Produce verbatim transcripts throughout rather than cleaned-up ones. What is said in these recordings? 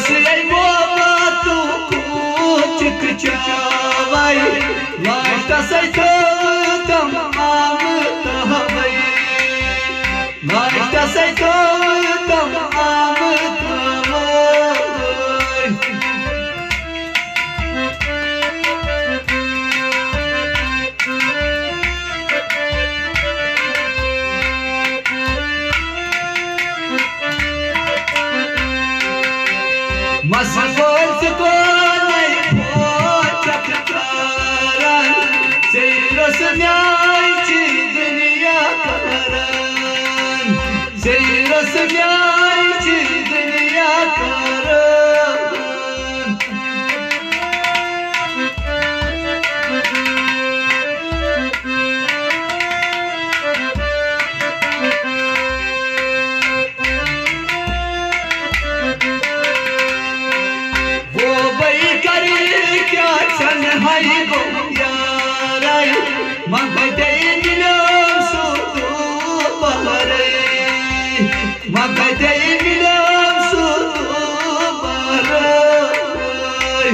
Siyai motu kuchik chavai, lashta sai tam amta vai, lashta sai tam amta vai. Masafat ko nahi phochak karan, seiros nyai chi duniya karan, seiros nyai chi duniya karan. Hai go yarai, magai milam sutu barai, magai milam sutu barai.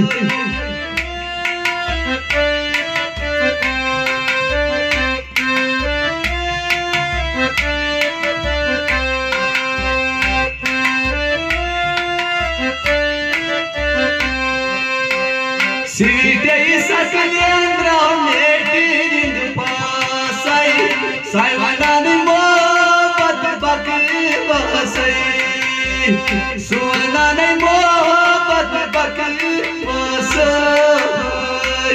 Sitei sakalendra netirin pasai, saivanan mohat bakvasai, suanan mohat bakvasai.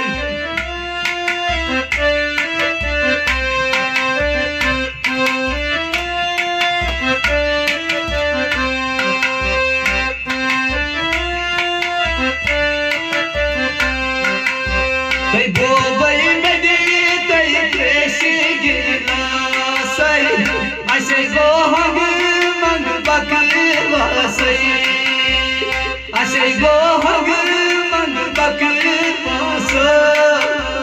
Tai bobai medi tai kreshi gilasai, asai go hang mang bakvasai, asai go hang mang bakvasai.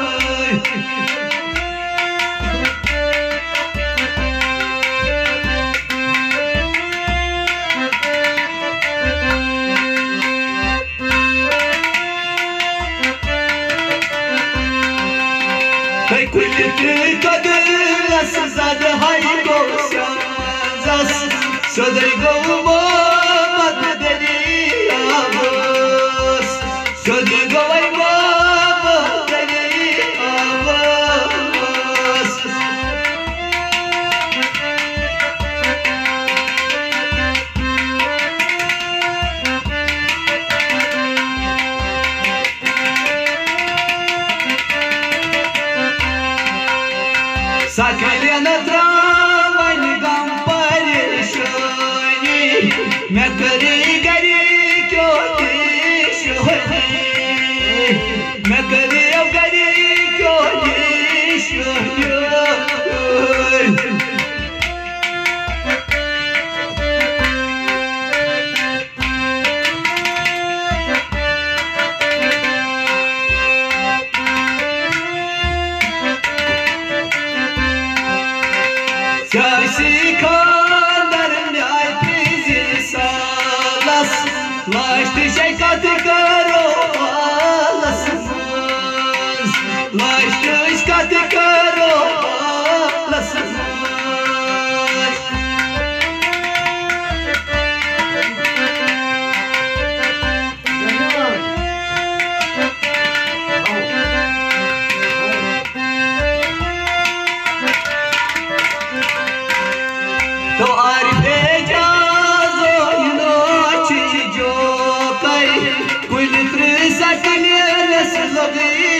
Tai kulit kadelas zad hai go shazas, sodai go mohat deri avas, sodai go ai mohat deri avas. Sakalena tramvai gam pareshani, main kare gari kyo deshani, main kare gari kyo deshani. Siyasi kandar nyay pizi salas, laştı şey katı karo alasınız, laştı iş katı karo alasınız. To arif ejazo inochi jo kai, kulit risakli les logi